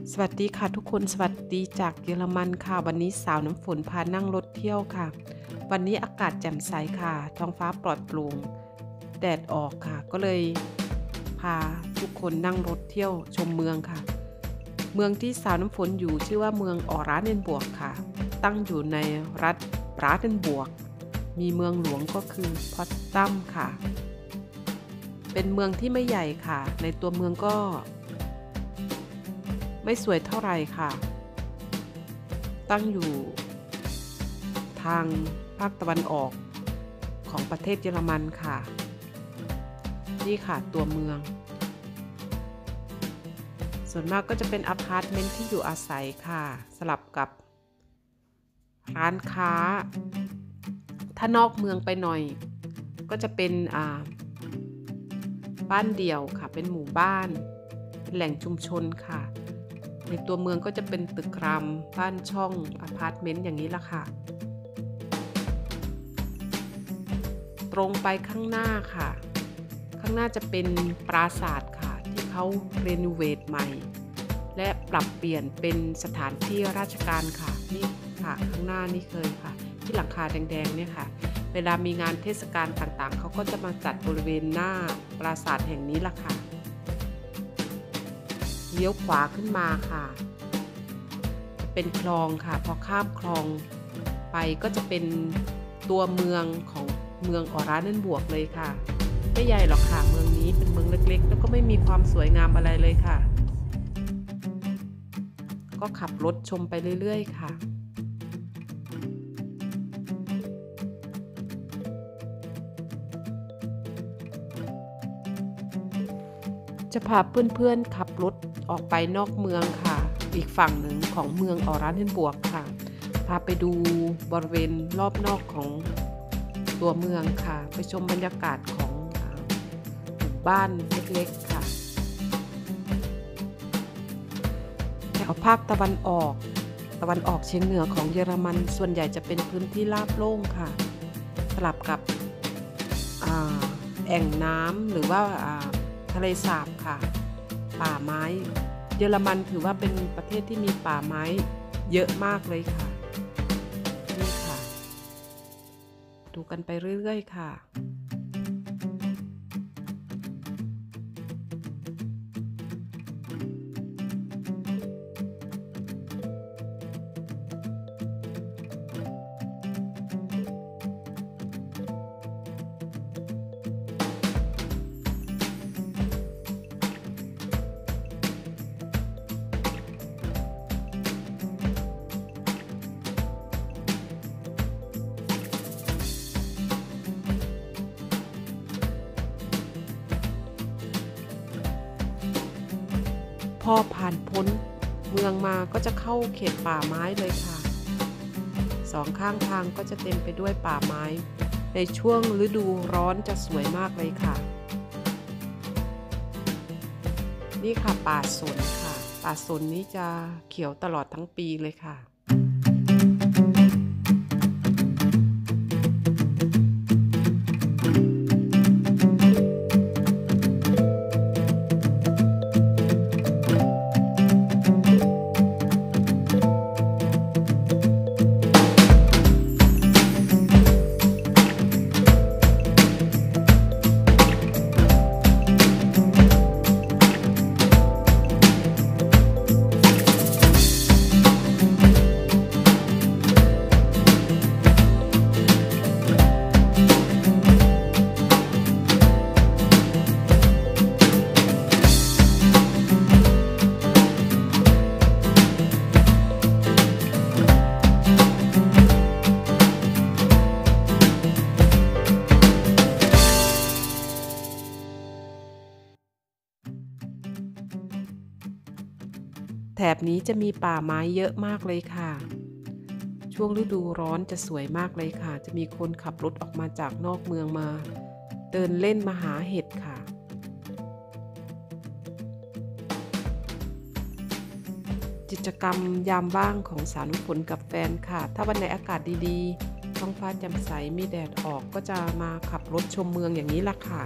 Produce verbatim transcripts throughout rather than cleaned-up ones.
สวัสดีค่ะทุกคนสวัสดีจากเยอรมันค่ะวันนี้สาวน้ำฝนพานั่งรถเที่ยวค่ะวันนี้อากาศแจ่มใสค่ะท้องฟ้าปลอดโปร่งแดดออกค่ะก็เลยพาทุกคนนั่งรถเที่ยวชมเมืองค่ะเมืองที่สาวน้ำฝนอยู่ชื่อว่าเมืองออราเดนบวกค่ะตั้งอยู่ในรัฐบราเดนบวกมีเมืองหลวงก็คือพอตซัมค่ะเป็นเมืองที่ไม่ใหญ่ค่ะในตัวเมืองก็ไม่สวยเท่าไหร่ค่ะตั้งอยู่ทางภาคตะวันออกของประเทศเยอรมันค่ะนี่ค่ะตัวเมืองส่วนมากก็จะเป็นอพาร์ตเมนต์ที่อยู่อาศัยค่ะสลับกับร้านค้าถ้านอกเมืองไปหน่อยก็จะเป็นอ่าบ้านเดี่ยวค่ะเป็นหมู่บ้านเป็นแหล่งชุมชนค่ะในตัวเมืองก็จะเป็นตึกรามบ้านช่องอพาร์ตเมนต์อย่างนี้ละค่ะตรงไปข้างหน้าค่ะข้างหน้าจะเป็นปราสาทค่ะที่เขารีโนเวทใหม่และปรับเปลี่ยนเป็นสถานที่ราชการค่ะนี่ค่ะข้างหน้านี่เคยค่ะที่หลังคาแดงๆเนี่ยค่ะเวลามีงานเทศกาลต่างๆเขาก็จะมาจัดบริเวณหน้าปราสาทแห่งนี้ละค่ะเลี้ยวขวาขึ้นมาค่ะเป็นคลองค่ะพอข้ามคลองไปก็จะเป็นตัวเมืองของเมืองออราเดนบวกเลยค่ะไม่ใหญ่หรอกค่ะเมืองนี้เป็นเมืองเล็กๆแล้วก็ไม่มีความสวยงามอะไรเลยค่ะก็ขับรถชมไปเรื่อยๆค่ะจะพาเพื่อนๆขับรถออกไปนอกเมืองค่ะอีกฝั่งหนึ่งของเมืองออราเดนบวกค่ะพาไปดูบริเวณรอบนอกของตัวเมืองค่ะไปชมบรรยากาศของหมู่บ้านเล็กๆค่ะแถวภาคตะวันออกตะวันออกเฉียงเหนือของเยอรมันส่วนใหญ่จะเป็นพื้นที่ราบโล่งค่ะสลับกับแอ่งน้ำหรือว่าทะเลสาบค่ะป่าไม้เยอรมันถือว่าเป็นประเทศที่มีป่าไม้เยอะมากเลยค่ะนี่ค่ะดูกันไปเรื่อยๆค่ะพอผ่านพ้นเมืองมาก็จะเข้าเขตป่าไม้เลยค่ะสองข้างทางก็จะเต็มไปด้วยป่าไม้ในช่วงฤดูร้อนจะสวยมากเลยค่ะนี่ค่ะป่าสนค่ะป่าสนนี้จะเขียวตลอดทั้งปีเลยค่ะแถบนี้จะมีป่าไม้เยอะมากเลยค่ะช่วงฤดูร้อนจะสวยมากเลยค่ะจะมีคนขับรถออกมาจากนอกเมืองมาเดินเล่นมาหาเห็ดค่ะกิจกรรมยามว่างของสาวน้ำฝนกับแฟนค่ะถ้าวันไหนอากาศดีๆท้องฟ้าแจ่มใสมีแดดออกก็จะมาขับรถชมเมืองอย่างนี้ล่ะค่ะ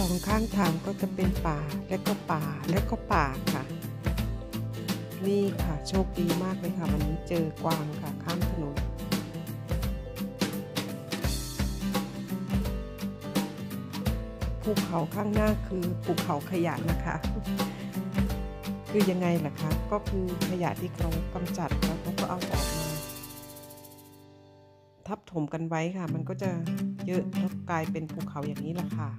องข้างทางก็จะเป็นป่าและก็ป่าและก็ป่าค่ะนี่ค่ะโชคดีมากเลยค่ะวันนี้เจอกวางค่ะข้ามถนนภูเขาข้างหน้าคือภูเขาขยะนะคะคือยังไงล่ะคะก็คือขยะที่เขากำจัดแล้วเขาก็เอาออกมาทับถมกันไว้ค่ะมันก็จะเยอะแล้วกลายเป็นภูเขาอย่างนี้ล่ะค่ะ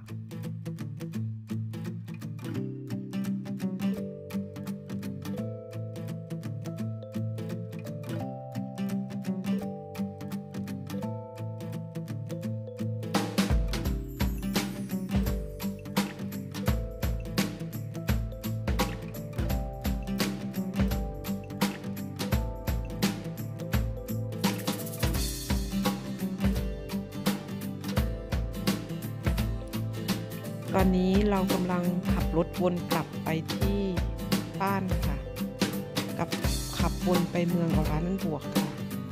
ตอนนี้เรากำลังขับรถวนกลับไปที่บ้านค่ะกับขับวนไปเมืองอรัญญบวกค่ะ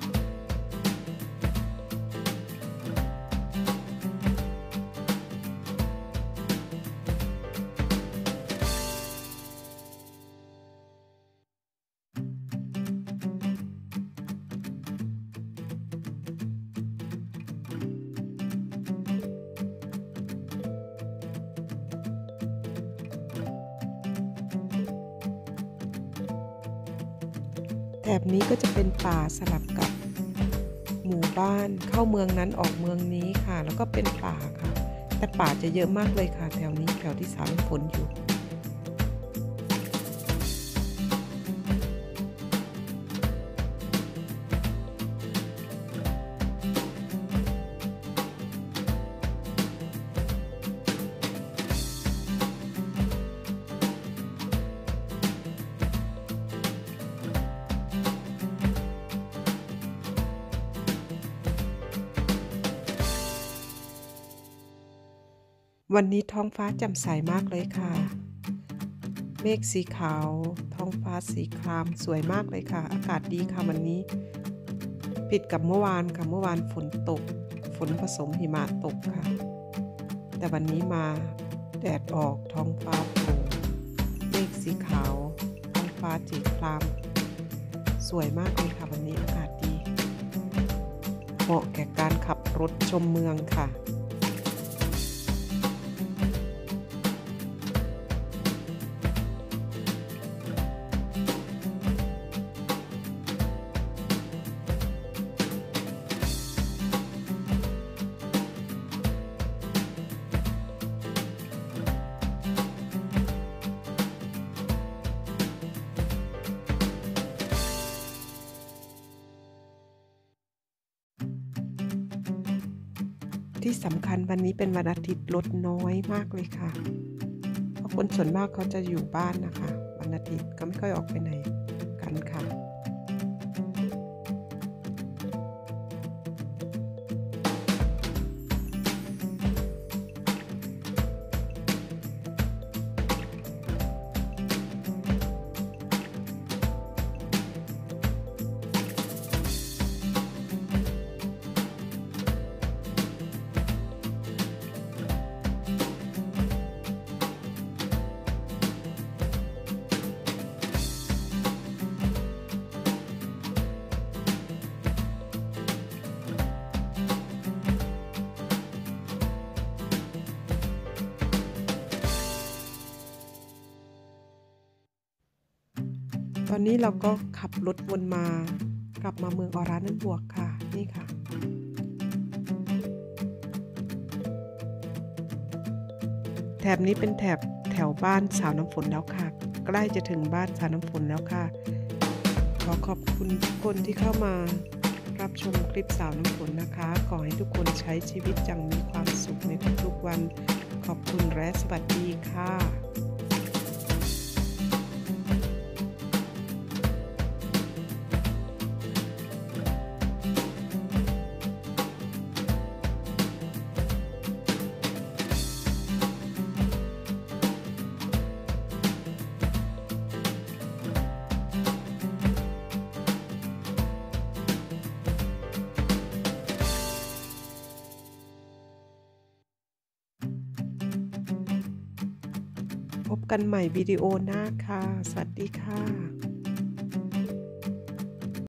แถบนี้ก็จะเป็นป่าสลับกับหมู่บ้านเข้าเมืองนั้นออกเมืองนี้ค่ะแล้วก็เป็นป่าค่ะแต่ป่าจะเยอะมากเลยค่ะแถวนี้แถวที่สาวน้ำฝนอยู่วันนี้ท้องฟ้าแจ่มใสมากเลยค่ะเมฆสีขาวท้องฟ้าสีครามสวยมากเลยค่ะอากาศดีค่ะวันนี้ผิดกับเมื่อวานค่ะเมื่อวานฝนตกฝนผสมหิมะตกค่ะแต่วันนี้มาแดดออกท้องฟ้าโปร่งเมฆสีขาวท้องฟ้าสีครามสวยมากเลยค่ะวันนี้อากาศดีเหมาะแก่การขับรถชมเมืองค่ะที่สำคัญวันนี้เป็นวันอาทิตย์รถน้อยมากเลยค่ะเพราะคนส่วนมากเขาจะอยู่บ้านนะคะวันอาทิตย์ก็ไม่ค่อยออกไปไหนกันค่ะตอนนี้เราก็ขับรถวนมากลับมาเมืองอรัญญบวกค่ะนี่ค่ะแถบนี้เป็นแถบแถวบ้านสาวน้ำฝนแล้วค่ะใกล้จะถึงบ้านสาวน้ำฝนแล้วค่ะขอขอบคุณทุกคนที่เข้ามารับชมคลิปสาวน้ำฝนนะคะขอให้ทุกคนใช้ชีวิตอย่างมีความสุขในทุกๆวันขอบคุณและสวัสดีค่ะพบกันใหม่วิดีโอหน้าค่ะ สวัสดีค่ะ